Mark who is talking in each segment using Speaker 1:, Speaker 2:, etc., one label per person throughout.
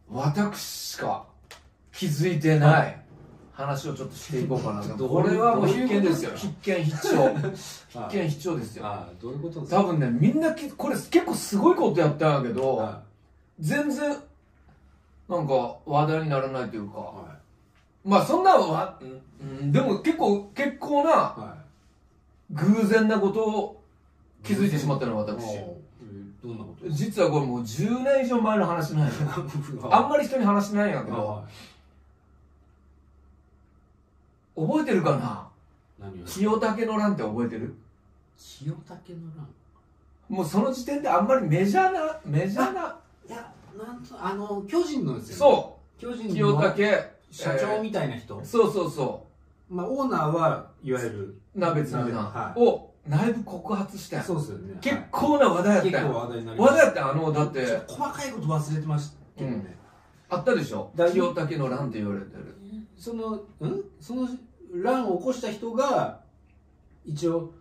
Speaker 1: 私しか気づいてない話をちょっとしていこうかなと。これはもう必見ですよ。必見必聴。必見必聴ですよ。
Speaker 2: どういうことですか？
Speaker 1: 多分ね、みんなこれ結構すごいことやったんやけど、全然なんか話題にならないというか、まあそんなでも結構な偶然なことを気づいてしまったのは私。
Speaker 2: どんなこと？
Speaker 1: 実はこれもう10年以上前の話なんや。あんまり人に話してないんやけど、覚えてるかな？清武の乱って覚えてる？
Speaker 2: 清武の乱。
Speaker 1: もうその時点であんまりメジャーな。
Speaker 2: いや、巨人のですよね。
Speaker 1: そう。
Speaker 2: 巨人
Speaker 1: 清武
Speaker 2: 社長みたいな人。
Speaker 1: そう。
Speaker 2: まあオーナーはいわゆる
Speaker 1: 鍋つぶさんを内部告発したん。
Speaker 2: そうですよね。
Speaker 1: 結構な話題やったよ。
Speaker 2: 結構話題になりました。
Speaker 1: 話題やったよ。だって
Speaker 2: 細かいこと忘れてましたけどね。
Speaker 1: あったでしょ。清武の乱って言われてる。
Speaker 2: その乱を起こした人が一応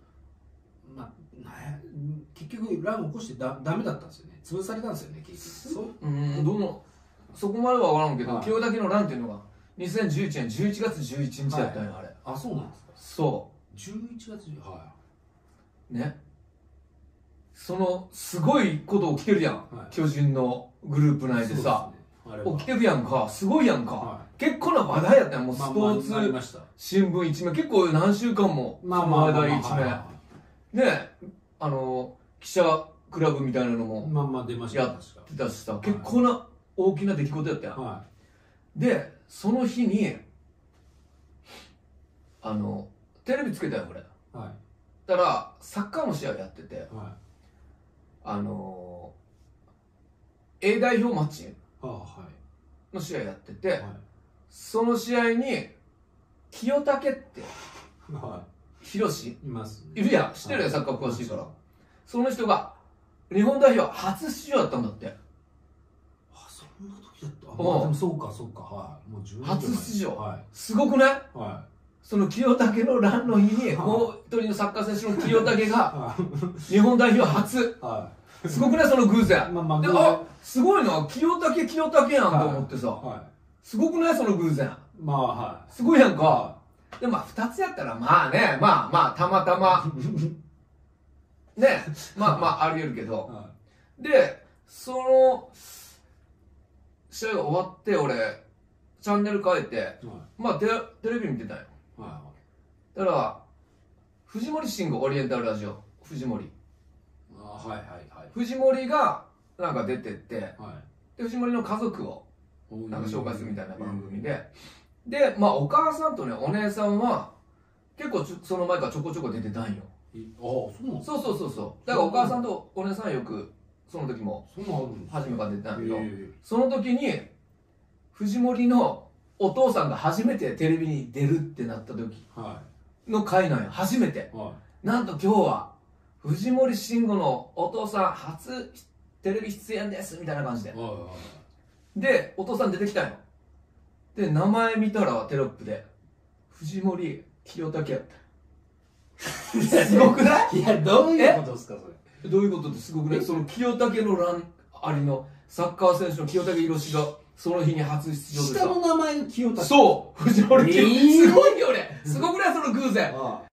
Speaker 2: 結局乱を起こしてダメだったんですよね。潰されたんですよね結局。
Speaker 1: そこまでは分からんけど、清武の乱っていうのが2011年11月11日だったんよ、あれ。
Speaker 2: あ、そうなんですか。
Speaker 1: そう
Speaker 2: 11月
Speaker 1: ね。そのすごいこと起きてるやん、巨人のグループ内でさ。起きてるやんか、すごいやんか。結構な話題やったやん。もうスポーツ新聞一面、結構何週間もその話題一面ね。記者クラブみたいなのもやってたしさ、結構な大きな出来事やったやん。でその日にテレビつけたよ俺。だからサッカーの試合やってて、A 代表マッチの試合やってて、その試合に清武って広志いるやん。知ってるよ、サッカー詳しいから。その人が日本代表初出場だったんだって。
Speaker 2: そんな時だった。でもそうかもう10年
Speaker 1: 初出場。すごくない？その清武の乱の日にもう一人のサッカー選手の清武が日本代表初。すごくない？その偶然で、すごいな、清武やんと思ってさ、すごくない？その偶然。すごいやんか。で2つやったらまあね、まあたまたまね、ありえるけど、でその試合が終わって俺チャンネル変えてテレビ見てたよ。だから藤森慎吾オリエンタルラジオ藤森がなんか出てって、で藤森の家族をなんか紹介するみたいな番組で、お母さんとねお姉さんは結構その前からちょこちょこ出てたんよ。そうだからお母さんとお姉さんはよくその時も初めから出てたんだけど、その時に藤森のお父さんが初めてテレビに出るってなった時の回なんよ。初めてなんと今日は藤森慎吾のお父さん初テレビ出演ですみたいな感じで、でお父さん出てきたんよ。で名前見たらテロップで藤森清武やった。すごくない？
Speaker 2: いや、どういうことですかそれ。
Speaker 1: どういうことってすごくない？その清武の乱ありのサッカー選手の清武宏がその日に初出場でさ、
Speaker 2: 下の名前が清武。
Speaker 1: そう藤森清、すごいよね。すごくない？その偶然。